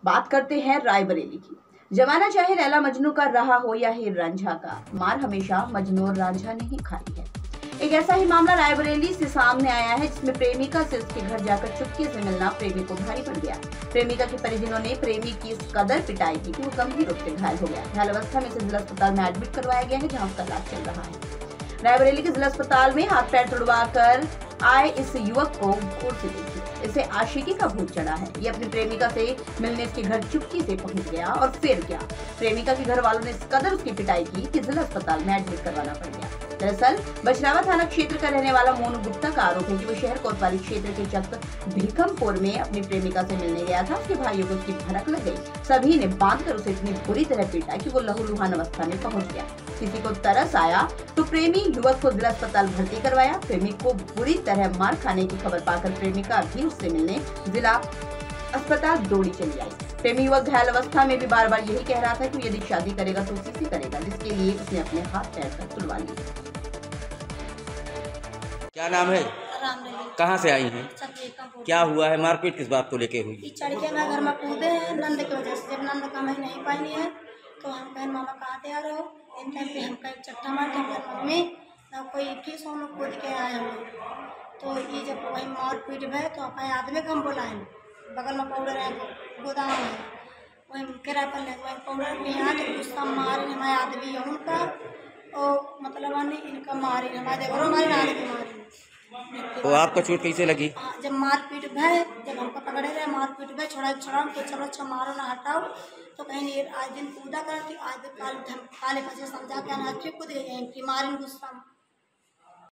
बात करते हैं रायबरेली की। जमाना चाहे लैला मजनू का रहा हो या हीर रांझा का, मार हमेशा मजनू और रांझा ने ही खाई है। एक ऐसा ही मामला रायबरेली से सामने आया है, जिसमें प्रेमिका से उसके घर जाकर चुपके से मिलना प्रेमी को भारी पड़ गया। प्रेमिका के परिजनों ने प्रेमी की इस कदर पिटाई की कि वो गंभीर रूप से घायल हो गया। घायल अवस्था में इसे जिला अस्पताल में एडमिट करवाया गया है, जहां उसका इलाज चल रहा है। रायबरेली के जिला अस्पताल में हाथ पैर तुड़वा कर आए इस युवक को घूर से देखिए, इसे आशिकी का भूत चढ़ा है। ये अपनी प्रेमिका से मिलने इसके घर चुपकी से पहुंच गया और फिर क्या, प्रेमिका के घर वालों ने इस कदर उसकी पिटाई की कि जिला अस्पताल में एडमिट करवाना पड़ गया। दरअसल बछरावा थाना क्षेत्र का रहने वाला मोनू गुप्ता का आरोप है कि वो शहर कोतवाली क्षेत्र के चक भीखमपुर में अपनी प्रेमिका से मिलने गया था। उसके भाइयों को उसकी भनक लग गई। सभी ने बांधकर उसे इतनी बुरी तरह पीटा कि वो लहूलुहान अवस्था में पहुंच गया। किसी को तरस आया तो प्रेमी युवक को जिला अस्पताल भर्ती करवाया। प्रेमी को बुरी तरह मार खाने की खबर पाकर प्रेमिका भी उससे मिलने जिला अस्पताल दौड़ी चली आई। प्रेमी युवक घायल अवस्था में भी बार बार यही कह रहा था कि यदि शादी करेगा तो उसी से करेगा, जिसके लिए उसने अपने हाथ पैर तक तुड़वा लिए। क्या नाम है? कहाँ से आई हैं? क्या हुआ है? मारपीट किस बात को लेके हुई? चढ़ के मैं घर में कूदे हैं नंद की वजह से। जब नंद का मैं नहीं पाई है तो हम कहें मामा कहाँ पे आ रहे हो। इन टाइम पे हम कहीं चट्टा मार के मम्मी ना कोई 21 में कूद के आए हमें। तो ये जब वही मार पीट भे तो अपने आदमी को हम बुलाए, बगल में पाउडर है गोदाम है, वही केरा पर वही पाउडर भी यहाँ तो गुस्सा मारे हमारे आदमी है उनका और मतलब इनका मारे हमारे देखो हमारे नानी की मारे। तो आपका चोट कैसे लगी? जब मारपीट भय, जब हमको पकड़े रहे मारपीट भय छोड़ा तो चलो मारो ना हटाओ, तो कहीं आज दिन पूजा करती आज दिन काले पचे समझा के कूद गई मारे गुस्सा।